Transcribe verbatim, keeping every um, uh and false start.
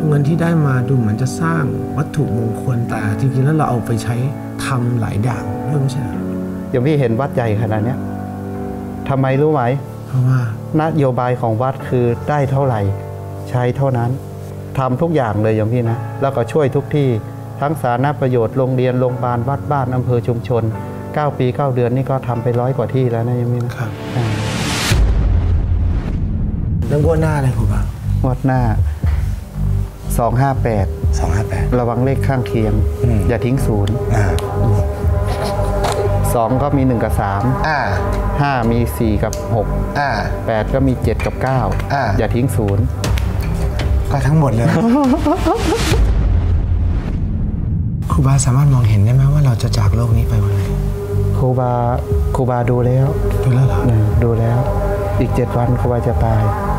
เงินที่ได้มาดูเหมือนจะสร้างวัตถุมงคลแต่จริงๆแล้วเราเอาไปใช้ทำหลายอย่างด้วยไม่ใช่เหรออย่างพี่เห็นวัดใหญ่ขนาดนี้ทำไมรู้ไหมเพราะว่านโยบายของวัดคือได้เท่าไหร่ใช้เท่านั้นทำทุกอย่างเลยอย่างพี่นะแล้วก็ช่วยทุกที่ทั้งสาธารณประโยชน์โรงเรียนโรงพยาบาลวัดบ้านอำเภอชุมชนเก้าปีเก้าเดือนนี่ก็ทำไปร้อยกว่าที่แล้วนะยังพี่นะครับแล้วงวดหน้าอะไรครูบางวดหน้าสองห้าแปดสองห้าแปดระวังเลขข้างเคียงอย่าทิ้งศูนย์สองก็มีหนึ่งกับสามห้ามีสี่กับหกแปดก็มีเจ็ดกับเก้าอย่าทิ้งศูนย์ก็ทั้งหมดเลยครูบาสามารถมองเห็นได้ไหมว่าเราจะจากโลกนี้ไปวันไหนครูบาครูบาดูแล้วดูแล้วเหรอดูแล้วอีกเจ็ดวันครูบาจะตาย